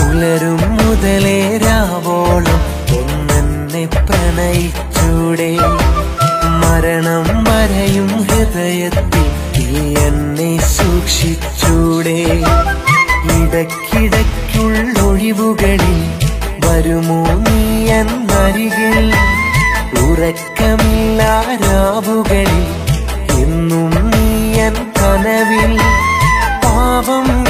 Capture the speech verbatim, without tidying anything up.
പുലരും മുതലേ രാവോളം ഒന്നെന്നെ പ്രണയിച്ചൂടെ മരണം വരെയും ഹൃദയത്തിൽ നീ എന്നെ സൂക്ഷിച്ചൂടെ ഇടയ്ക്കിടയ്ക്കുള്ളൊഴിവുകളിൽ വരുമോ നീ എന്നരികിൽ ഉറക്കമില്ലാ രാവുകളിൽ എന്നും നീ എൻ കനവിൽ പാവം